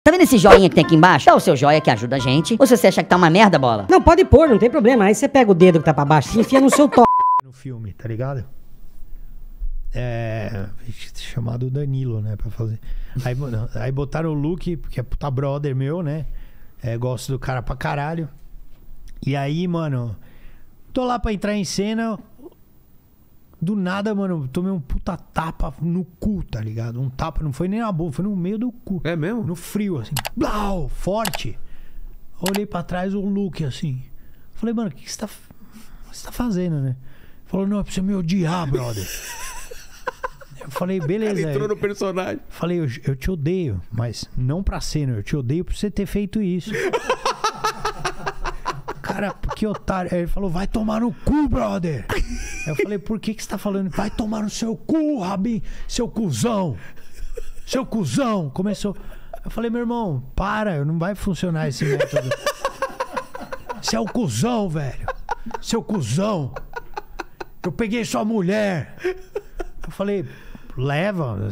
Tá vendo esse joinha que tem aqui embaixo? Dá o seu joia que ajuda a gente. Ou se você acha que tá uma merda, bola? Não, pode pôr, não tem problema. Aí você pega o dedo que tá pra baixo e enfia no seu top. No filme, tá ligado? Chamado Danilo, né, pra fazer. Aí botaram o Luke, que é puta brother meu, né? Gosto do cara pra caralho. E aí, mano, tô lá pra entrar em cena. Do nada, mano, tomei um puta tapa no cu, tá ligado? Um tapa, não foi nem na boca, foi no meio do cu. É mesmo? No frio, assim. Blau, forte. Olhei pra trás, o Luke, assim. Falei, mano, o que você tá fazendo, né? Falou, não, é pra você me odiar, brother. Eu falei, beleza. Ele entrou no personagem. Falei, eu te odeio, mas não pra cena, eu te odeio por você ter feito isso. Cara, que otário. Aí ele falou, vai tomar no cu, brother. Aí eu falei, por que você tá falando? Vai tomar no seu cu, Rabin, seu cuzão. Seu cuzão. Começou. Eu falei, meu irmão, para, não vai funcionar esse método. Você é o cuzão, velho. Seu cuzão. Eu peguei sua mulher. Eu falei, leva.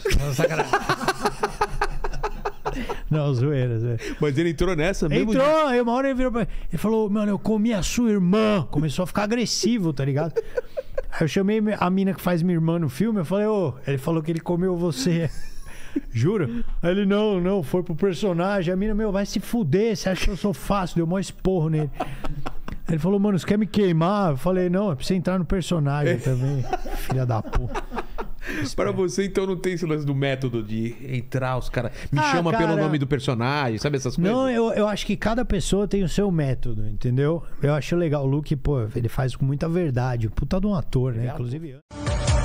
Não, zoeira. Mas ele entrou nessa mesmo? Entrou, aí uma hora ele virou pra ele. Ele falou, mano, eu comi a sua irmã. Começou a ficar agressivo, tá ligado? Aí eu chamei a mina que faz minha irmã no filme. Eu falei, ele falou que ele comeu você. Jura? Aí ele, não, foi pro personagem. A mina, vai se fuder, você acha que eu sou fácil? Deu mó esporro nele. Ele falou, mano, você quer me queimar? Eu falei, não, é pra você entrar no personagem também. Filha da porra. Para você, então, não tem esse lance do método de entrar, os caras me chama pelo nome do personagem, sabe essas coisas? Não, eu acho que cada pessoa tem o seu método, entendeu? Eu acho legal. O Luke, pô, ele faz com muita verdade. Puta de um ator, né? Inclusive...